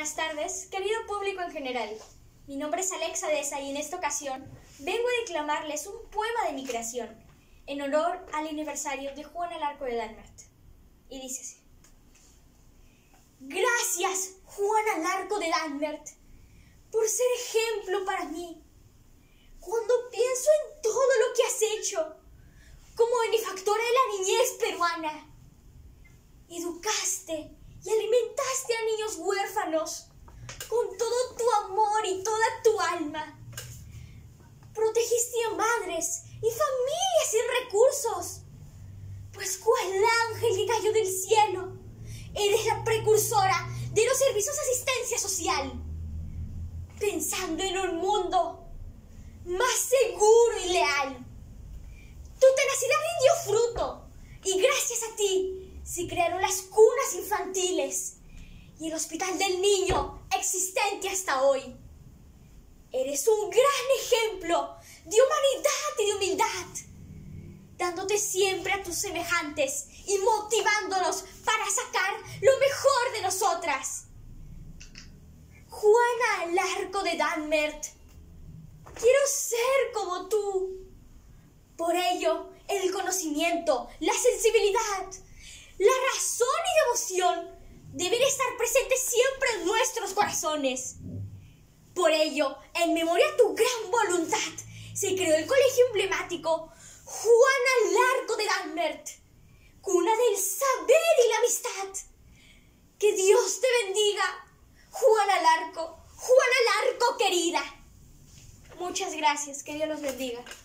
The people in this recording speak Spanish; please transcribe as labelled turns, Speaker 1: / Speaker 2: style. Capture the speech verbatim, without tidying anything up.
Speaker 1: Buenas tardes, querido público en general. Mi nombre es Alexa Deza y en esta ocasión vengo a declamarles un poema de mi creación en honor al aniversario de Juana Larco de Dalmert. Y dice así: Gracias, Juana Larco de Dalmert, por ser ejemplo para mí. Cuando pienso en todo lo que has hecho como benefactora de la niñez peruana, educaste y alimentaste a niños huérfanos con todo tu amor y toda tu alma. Protegiste a madres y familias sin recursos, pues cual ángel que cayó del cielo, eres la precursora de los servicios de asistencia social, pensando en un mundo más seguro y leal. Tu tenacidad rindió fruto y gracias a ti se crearon las cunas infantiles y el hospital del niño existente hasta hoy. Eres un gran ejemplo de humanidad y de humildad, dándote siempre a tus semejantes y motivándonos para sacar lo mejor de nosotras. Juana Larco de Dalmert, quiero ser como tú. Por ello, el conocimiento, la sensibilidad, la razón y devoción deben estar presentes siempre en nuestros corazones. Por ello, en memoria a tu gran voluntad, se creó el colegio emblemático Juana Larco de Dalmert, cuna del saber y la amistad. Que Dios te bendiga, Juana Larco, Juana Larco querida. Muchas gracias, que Dios los bendiga.